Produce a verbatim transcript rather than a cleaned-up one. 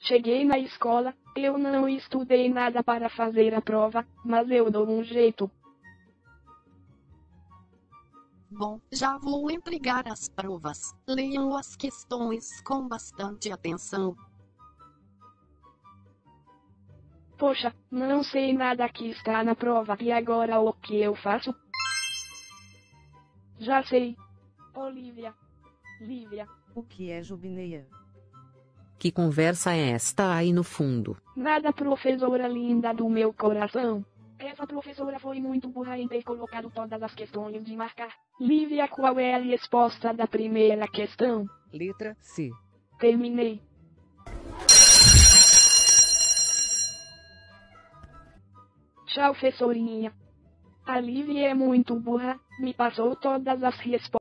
Cheguei na escola, eu não estudei nada para fazer a prova, mas eu dou um jeito. Bom, já vou entregar as provas. Leiam as questões com bastante atenção. Poxa, não sei nada que está na prova e agora o que eu faço? Já sei. Olivia. Lívia. O que é Jubineia? Que conversa é esta aí no fundo? Nada, professora linda do meu coração. Essa professora foi muito burra em ter colocado todas as questões de marcar. Lívia, qual é a resposta da primeira questão? Letra C. Terminei. Tchau, professorinha. A Lívia é muito burra, me passou todas as respostas.